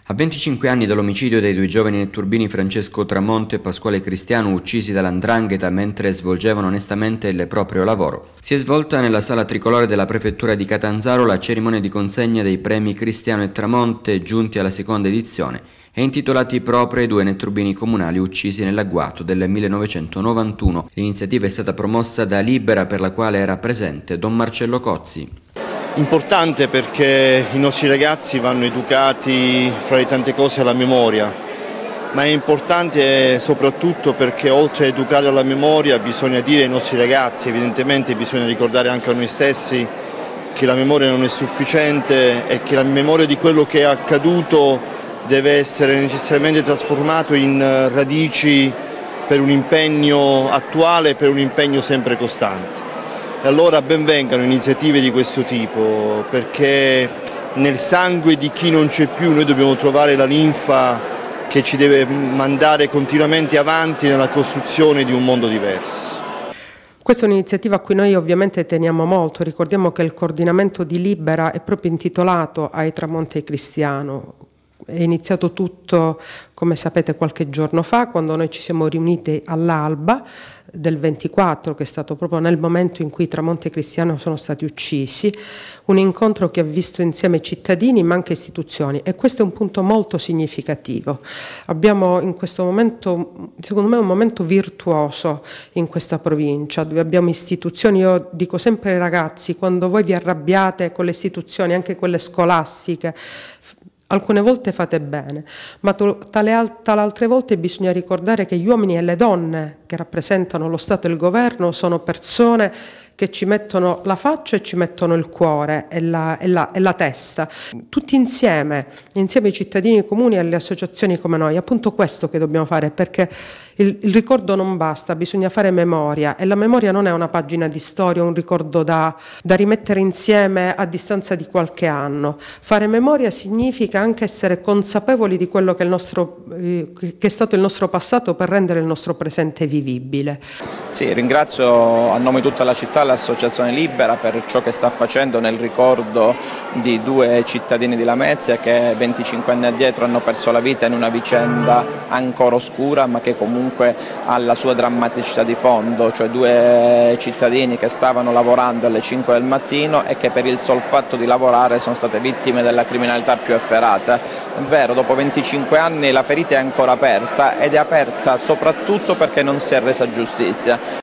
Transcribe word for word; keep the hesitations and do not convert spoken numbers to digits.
A venticinque anni dall'omicidio dei due giovani netturbini Francesco Tramonto e Pasquale Cristiano uccisi dalla 'ndrangheta mentre svolgevano onestamente il proprio lavoro, si è svolta nella sala tricolore della prefettura di Catanzaro la cerimonia di consegna dei premi Cristiano e Tramonte giunti alla seconda edizione e intitolati proprio ai due netturbini comunali uccisi nell'agguato del millenovecentonovantuno. L'iniziativa è stata promossa da Libera, per la quale era presente Don Marcello Cozzi. Importante perché i nostri ragazzi vanno educati, fra le tante cose, alla memoria, ma è importante soprattutto perché oltre a educare alla memoria bisogna dire ai nostri ragazzi, evidentemente bisogna ricordare anche a noi stessi che la memoria non è sufficiente e che la memoria di quello che è accaduto deve essere necessariamente trasformato in radici per un impegno attuale, per un impegno sempre costante. E allora ben vengano iniziative di questo tipo, perché nel sangue di chi non c'è più noi dobbiamo trovare la linfa che ci deve mandare continuamente avanti nella costruzione di un mondo diverso. Questa è un'iniziativa a cui noi ovviamente teniamo molto. Ricordiamo che il coordinamento di Libera è proprio intitolato ai Tramonte e Cristiano. È iniziato tutto, come sapete, qualche giorno fa, quando noi ci siamo riuniti all'alba del ventiquattro, che è stato proprio nel momento in cui Tramonte e Cristiano sono stati uccisi, un incontro che ha visto insieme cittadini ma anche istituzioni, e questo è un punto molto significativo. Abbiamo in questo momento, secondo me, un momento virtuoso in questa provincia, dove abbiamo istituzioni. Io dico sempre ai ragazzi, quando voi vi arrabbiate con le istituzioni, anche quelle scolastiche, alcune volte fate bene, ma tale, tale altre volte bisogna ricordare che gli uomini e le donne che rappresentano lo Stato e il governo sono persone che ci mettono la faccia e ci mettono il cuore e la, e la, e la testa, tutti insieme, insieme ai cittadini comuni e alle associazioni come noi. È appunto questo che dobbiamo fare, perché il, il ricordo non basta, bisogna fare memoria, e la memoria non è una pagina di storia, un ricordo da, da rimettere insieme a distanza di qualche anno. Fare memoria significa anche essere consapevoli di quello che è, il nostro, eh, che è stato il nostro passato, per rendere il nostro presente vivibile. Sì, ringrazio a nome di tutta la città l'Associazione Libera per ciò che sta facendo nel ricordo di due cittadini di Lamezia che venticinque anni addietro hanno perso la vita in una vicenda ancora oscura, ma che comunque ha la sua drammaticità di fondo, cioè due cittadini che stavano lavorando alle cinque del mattino e che per il sol fatto di lavorare sono state vittime della criminalità più efferata. È vero, dopo venticinque anni la ferita è ancora aperta, ed è aperta soprattutto perché non si è resa giustizia.